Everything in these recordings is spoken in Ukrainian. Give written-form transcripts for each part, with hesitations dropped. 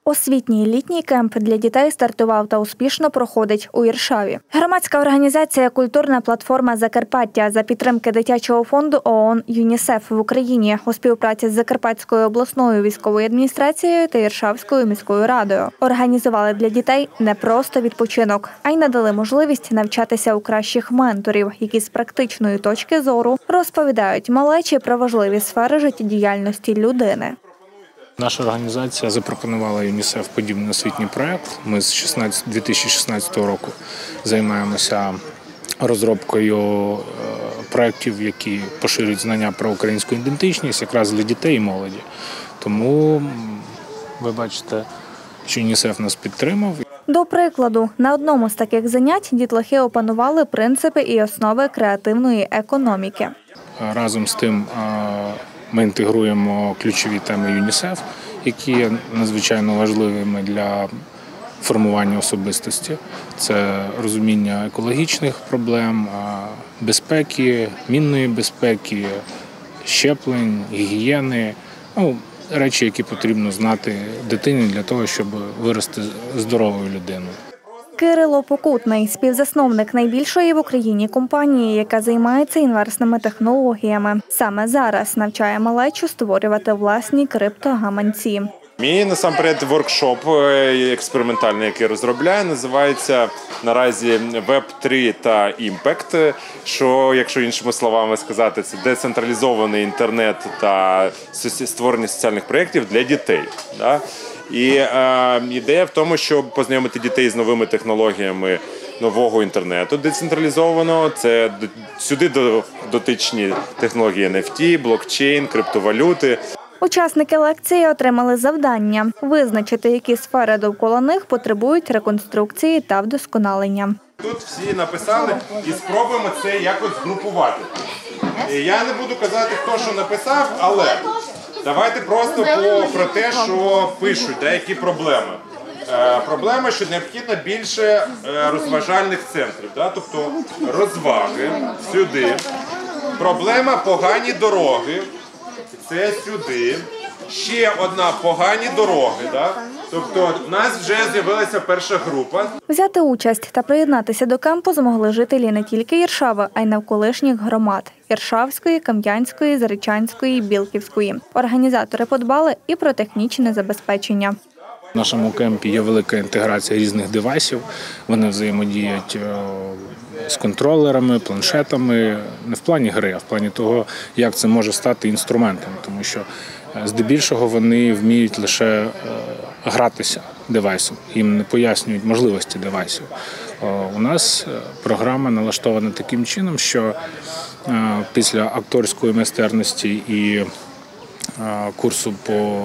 Освітній літній кемп для дітей стартував та успішно проходить у Іршаві. Громадська організація «Культурна платформа Закарпаття» за підтримки дитячого фонду ООН «ЮНІСЕФ» в Україні у співпраці з Закарпатською обласною військовою адміністрацією та Іршавською міською радою організували для дітей не просто відпочинок, а й надали можливість навчатися у кращих менторів, які з практичної точки зору розповідають малечі про важливі сфери життєдіяльності людини. Наша організація запропонувала ЮНІСЕФ подібний освітній проєкт. Ми з 2016 року займаємося розробкою проєктів, які поширюють знання про українську ідентичність якраз для дітей і молоді. Тому ви бачите, що ЮНІСЕФ нас підтримав. До прикладу, на одному з таких занять дітлахи опанували принципи і основи креативної економіки. Разом з тим ми інтегруємо ключові теми ЮНІСЕФ, які є надзвичайно важливими для формування особистості. Це розуміння екологічних проблем, безпеки, мінної безпеки, щеплень, гігієни. Речі, які потрібно знати дитині для того, щоб вирости здоровою людиною. Кирило Покутний – співзасновник найбільшої в Україні компанії, яка займається інверсними технологіями. Саме зараз навчає малечу створювати власні криптогаманці. Мій, насамперед, воркшоп експериментальний, який розробляю, називається наразі Web3 та Impact, що, якщо іншими словами сказати, це децентралізований інтернет та створення соціальних проєктів для дітей. І ідея в тому, щоб познайомити дітей з новими технологіями нового інтернету децентралізованого. Це сюди дотичні технології NFT, блокчейн, криптовалюти. Учасники лекції отримали завдання – визначити, які сфери довкола них потребують реконструкції та вдосконалення. Тут всі написали і спробуємо це якось згрупувати. Я не буду казати, хто що написав, але давайте просто про те, що пишуть, які проблеми. Проблема, що необхідно більше розважальних центрів, тобто розваги сюди. Проблема – погані дороги. Це сюди. Ще одна – погані дороги. Тобто в нас вже з'явилася перша група. Взяти участь та приєднатися до кемпу змогли жителі не тільки Іршави, а й навколишніх громад – Іршавської, Кам'янської, Заречанської, Білківської. Організатори подбали і про технічне забезпечення. В нашому кемпі є велика інтеграція різних девайсів. Вони взаємодіють з контролерами, планшетами, не в плані гри, а в плані того, як це може стати інструментом. Тому що здебільшого вони вміють лише гратися девайсом, їм не пояснюють можливості девайсів. У нас програма налаштована таким чином, що після акторської майстерності і курсу по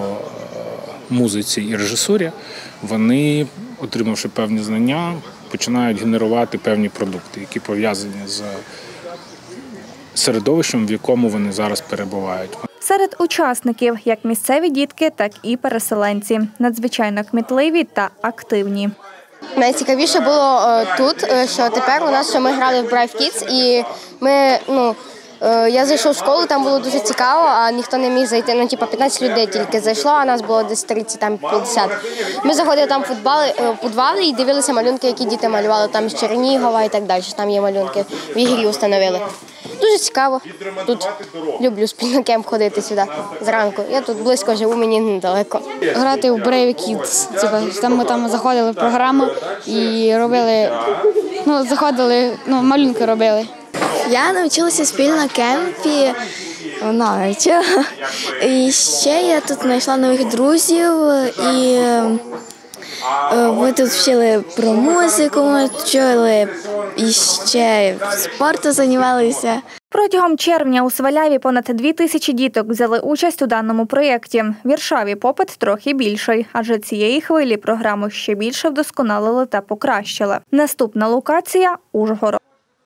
музиці і режисурі, вони, отримавши певні знання, починають генерувати певні продукти, які пов'язані з середовищем, в якому вони зараз перебувають. Серед учасників як місцеві дітки, так і переселенці. Надзвичайно кмітливі та активні. Найцікавіше було тут, що тепер у нас, що ми грали в Brave Kids, і ми, я зайшов в школу, там було дуже цікаво, а ніхто не міг зайти. 15 людей тільки зайшло, а нас було десь 30, там 50. Ми заходили там в підвали і дивилися малюнки, які діти малювали, там з Чернігова і так далі, там є малюнки, в ігрі установили. Дуже цікаво. Тут люблю спільно кемп ходити сюди зранку. Я тут близько живу, мені недалеко. Грати в Brave Kids. Ми там заходили в програму і робили, малюнки робили. Я навчилася спільно на кемпі, і ще я тут знайшла нових друзів, і ми тут вчили про музику, ми вчили і ще спортом займалися. Протягом червня у Сваляві понад 2000 діток взяли участь у даному проєкті. В Іршаві попит трохи більший, адже цієї хвилі програму ще більше вдосконалили та покращили. Наступна локація – Ужгород.